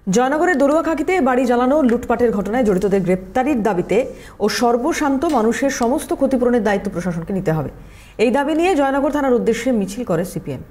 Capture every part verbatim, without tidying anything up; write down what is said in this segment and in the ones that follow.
জয়নগরের দড়ুয়াখাকিতে বাড়ি জ্বালানো লুটপাটের ঘটনায় জড়িতদের গ্রেপ্তারির দাবিতে ও সর্বশান্ত মানুষের সমস্ত ক্ষতিপূরণের দায়িত্ব প্রশাসনকে নিতে হবে। এই দাবি নিয়ে জয়নগর থানার উদ্দেশ্যে মিছিল করে সিপিএম।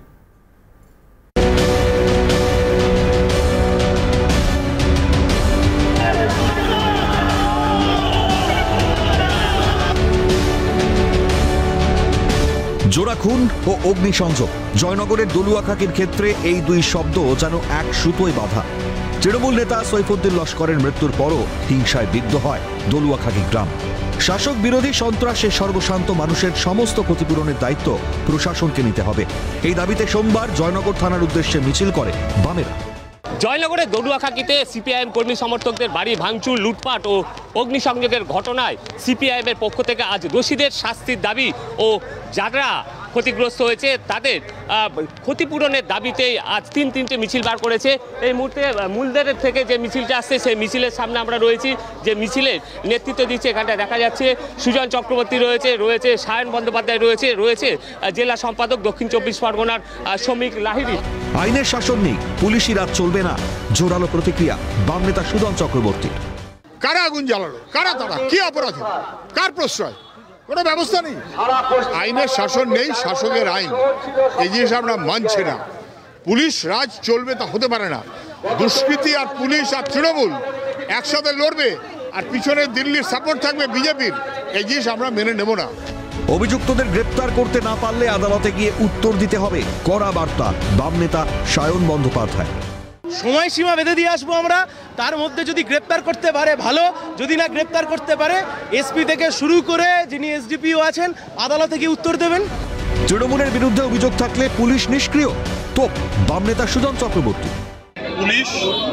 জোড়া খুন ও অগ্নিসংযোগ। জয়নগরের দলুয়াখাকির ক্ষেত্রে এই দুই শব্দ যেন এক সুতোয় বাঁধা। তৃণমূল নেতা সৈফুদ্দিন লস্করের মৃত্যুর পরও হিংসায় বিদ্ধ হয় দলুয়াখাকি গ্রাম। শাসক বিরোধী সন্ত্রাসে সর্বশান্ত মানুষের সমস্ত ক্ষতিপূরণের দায়িত্ব প্রশাসনকে নিতে হবে। এই দাবিতে সোমবার জয়নগর থানার উদ্দেশ্যে মিছিল করে বামেরা। জয়নগরের দড়ুয়াখাকিতে সিপিআইএম কর্মী সমর্থকদের বাড়ি ভাঙচুর, লুটপাট ও অগ্নিসংযোগের ঘটনায় সিপিআইএমের পক্ষ থেকে আজ দোষীদের শাস্তির দাবি ও যারা ক্ষতিগ্রস্ত হয়েছে তাদের ক্ষতিপূরণের দাবিতে আজ তিন তিনটে মিছিল বার করেছে। এই মুহূর্তে মূলদের থেকে যে মিছিলটা আসছে সেই মিছিলের সামনে আমরা রয়েছি। যে মিছিলের নেতৃত্ব দিচ্ছে এখানটা দেখা যাচ্ছে সুজন চক্রবর্তী রয়েছে, রয়েছে সায়ন বন্দ্যোপাধ্যায় রয়েছে, রয়েছে জেলা সম্পাদক দক্ষিণ চব্বিশ পরগনার শ্রমিক লাহিড়ী। আইনের শাসন নেই, পুলিশি রাজ চলবে না, জোরালো প্রতিক্রিয়া বাম নেতা সুজন চক্রবর্তীর। কারা আগুন জ্বালালো? কারা তারা? কি অপরাধ? কার প্রশ্রয়? কোনো ব্যবস্থা নেই। আইনের শাসন নেই, শাসকের আইন, এই জিনিস আমরা মানছি না। পুলিশ রাজ চলবে তা হতে পারে না। দুষ্কৃতী আর পুলিশ আর তৃণমূল একসাথে লড়বে আর পিছনে দিল্লির সাপোর্ট থাকবে বিজেপির, এই জিনিস আমরা মেনে নেব না। অভিযুক্তদের গ্রেপ্তার করতে না পারলে আদালতে গিয়ে উত্তর দিতে হবে, কড়া বার্তা বাম নেতা সায়ন বন্দ্যোপাধ্যায়। সময়সীমা বেঁধে দিয়ে আসবো আমরা, তার মধ্যে যদি গ্রেপ্তার করতে পারে ভালো, যদি না গ্রেপ্তার করতে পারে এসপি থেকে শুরু করে যিনি এসডিপিও আছেন আদালতে গিয়ে উত্তর দেবেন। তৃণমূলের বিরুদ্ধে অভিযোগ থাকলে পুলিশ নিষ্ক্রিয়, তোপ বাম নেতা সুজন চক্রবর্তী। পুলিশ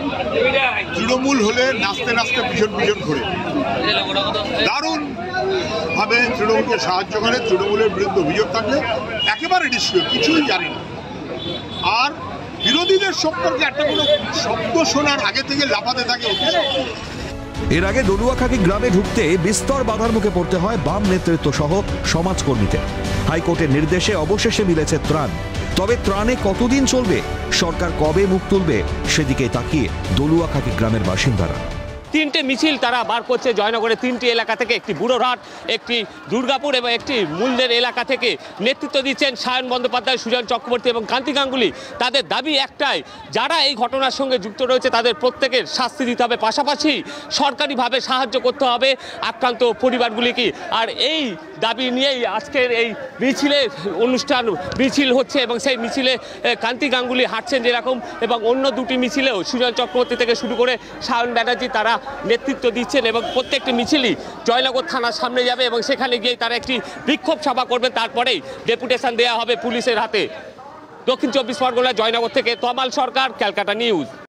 তৃণমূল হলে নাচতে নাচতে পিছন পিছন ঘুরে দারুণ ভাবে তৃণমূলকে সাহায্য করে। তৃণমূলের বিরুদ্ধে অভিযোগ থাকলে একেবারে নিষ্ক্রিয়, কিছুই জানি না। আর বিরোধীদের সম্পর্কে একটা কোনো শব্দ শোনার আগে থেকে লাফাতে থাকে। এর আগে দলুয়াখাকি গ্রামে ঢুকতে বিস্তর বাধার মুখে পড়তে হয় বাম নেতৃত্ব সহ সমাজকর্মীদের। হাইকোর্টের নির্দেশে অবশেষে মিলেছে ত্রাণ। তবে ত্রাণে কতদিন চলবে, সরকার কবে মুখ তুলবে, সেদিকে তাকিয়ে দলুয়াখাকি গ্রামের বাসিন্দারা। তিনটে মিছিল তারা বার করছে জয়নগরের তিনটি এলাকা থেকে, একটি বুড়োরহাট, একটি দুর্গাপুর এবং একটি মূলদের এলাকা থেকে। নেতৃত্ব দিচ্ছেন সায়ন বন্দ্যোপাধ্যায়, সুজন চক্রবর্তী এবং কান্তি গাঙ্গুলি। তাদের দাবি একটাই, যারা এই ঘটনার সঙ্গে যুক্ত রয়েছে তাদের প্রত্যেকের শাস্তি দিতে হবে, পাশাপাশি সরকারিভাবে সাহায্য করতে হবে আক্রান্ত পরিবারগুলিকে। আর এই দাবি নিয়েই আজকের এই মিছিলে অনুষ্ঠান মিছিল হচ্ছে এবং সেই মিছিলে কান্তি গাঙ্গুলি হাঁটছেন যেরকম, এবং অন্য দুটি মিছিলেও সুজন চক্রবর্তী থেকে শুরু করে সায়ন ব্যানার্জি তারা নেতৃত্ব দিচ্ছেন। এবং প্রত্যেকটি মিছিলই জয়নগর থানার সামনে যাবে এবং সেখানে গিয়ে তারা একটি বিক্ষোভ সভা করবেন। তারপরেই ডেপুটেশন দেওয়া হবে পুলিশের হাতে। দক্ষিণ চব্বিশ পরগনা জয়নগর থেকে তমাল সরকার, ক্যালকাটা নিউজ।